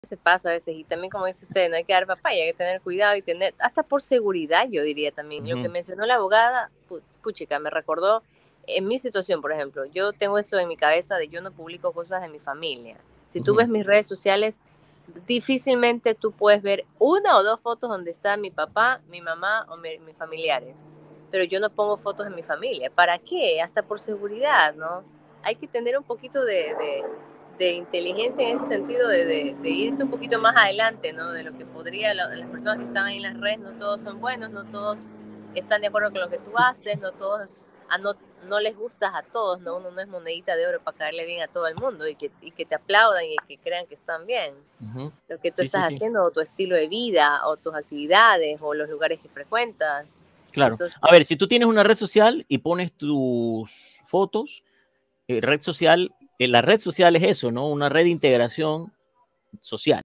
se pasa a veces, y también como dice usted, no hay que dar papaya, hay que tener cuidado y tener, hasta por seguridad, yo diría también. Lo que Ujú, mencionó la abogada, puchica, me recordó en mi situación, por ejemplo, yo tengo eso en mi cabeza de yo no publico cosas de mi familia. Si tú ujú. ves mis redes sociales, difícilmente tú puedes ver una o dos fotos donde está mi papá, mi mamá o mis familiares. Pero yo no pongo fotos de mi familia. ¿Para qué? Hasta por seguridad, ¿no? Hay que tener un poquito de inteligencia en ese sentido, de irte un poquito más adelante, ¿no? De lo que podría, las personas que están ahí en las redes, no todos son buenos, no todos están de acuerdo con lo que tú haces, no todos, no les gustas a todos, ¿no? Uno no es monedita de oro para caerle bien a todo el mundo y que te aplaudan y que crean que están bien. Ujú. Lo que tú Sí, sí, estás sí, haciendo, o tu estilo de vida, o tus actividades, o los lugares que frecuentas. claro. A Entonces, ver, si tú tienes una red social y pones tus fotos, la red social es eso, ¿no? Una red de integración social.